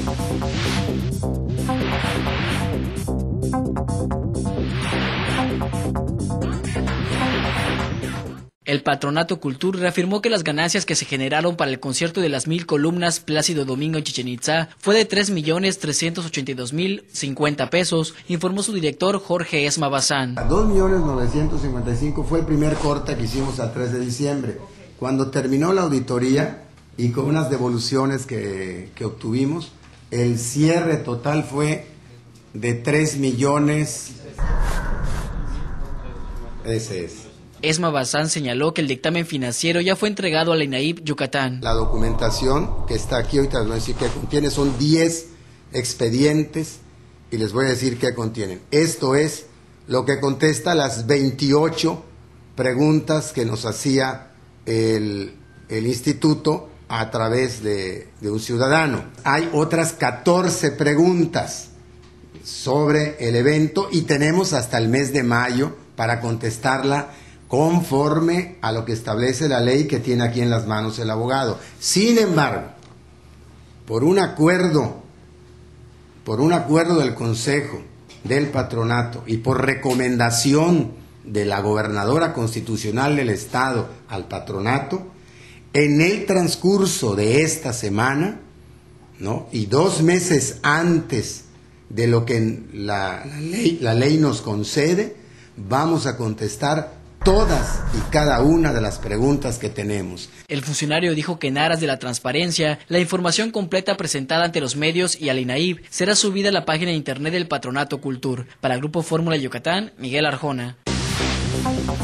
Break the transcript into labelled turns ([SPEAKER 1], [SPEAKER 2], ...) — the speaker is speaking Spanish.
[SPEAKER 1] El Patronato Cultur reafirmó que las ganancias que se generaron para el concierto de las 1000 columnas Plácido Domingo en Chichén Itzá fue de 3.382.050 pesos, informó su director Jorge Esma Bazán.
[SPEAKER 2] 2.955.000 fue el primer corte que hicimos al 3 de diciembre. Cuando terminó la auditoría y con unas devoluciones que obtuvimos, el cierre total fue de 3 millones. Ese es.
[SPEAKER 1] Esma Bazán señaló que el dictamen financiero ya fue entregado a la INAIP Yucatán.
[SPEAKER 2] La documentación que está aquí, ahorita les voy a decir qué contiene, son 10 expedientes y les voy a decir qué contienen. Esto es lo que contesta las 28 preguntas que nos hacía el instituto a través de un ciudadano. Hay otras 14 preguntas sobre el evento y tenemos hasta el mes de mayo para contestarla conforme a lo que establece la ley que tiene aquí en las manos el abogado. Sin embargo, por un acuerdo del Consejo, del Patronato y por recomendación de la gobernadora constitucional del Estado al Patronato, en el transcurso de esta semana, ¿no?, y 2 meses antes de lo que la ley nos concede, vamos a contestar todas y cada una de las preguntas que tenemos.
[SPEAKER 1] El funcionario dijo que en aras de la transparencia, la información completa presentada ante los medios y al INAIP será subida a la página de internet del Patronato Cultur. Para el Grupo Fórmula Yucatán, Miguel Arjona.